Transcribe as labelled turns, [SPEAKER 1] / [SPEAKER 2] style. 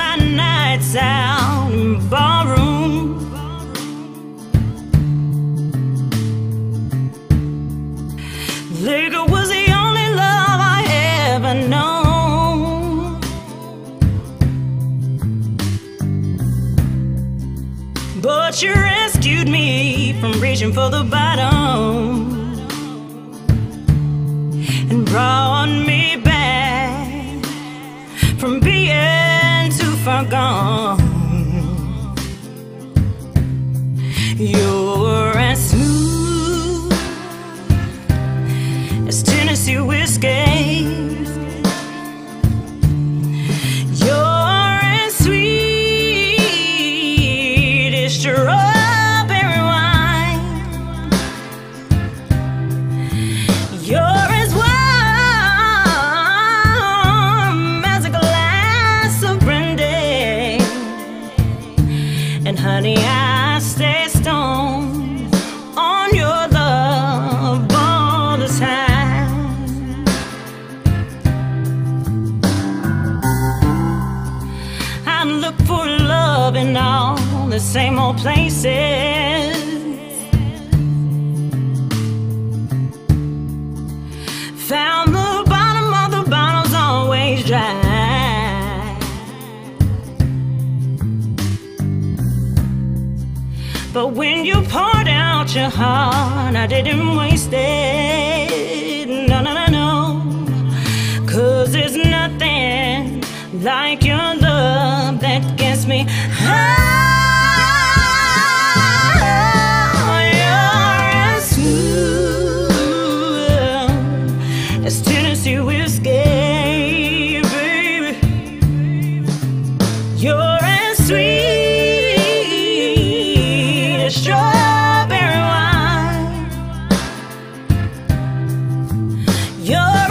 [SPEAKER 1] my nights out in ballroom. Liquor was the only love I ever known. But you rescued me from reaching for the bottom and brought me back from being too far gone. You're as smooth as Tennessee whiskey. You're as sweet as strawberry wine. You're as warm as a glass of brandy. And honey, I stay stoned on your love all the time. I look for love in all the same old places. Found the bottom of the bottle's always dry. But when you poured out your heart, I didn't waste it. No, no, no, no. 'Cause there's nothing like your love that gets me high. You're as smooth as Tennessee whiskey, baby. You're as sweet as strawberry wine. You're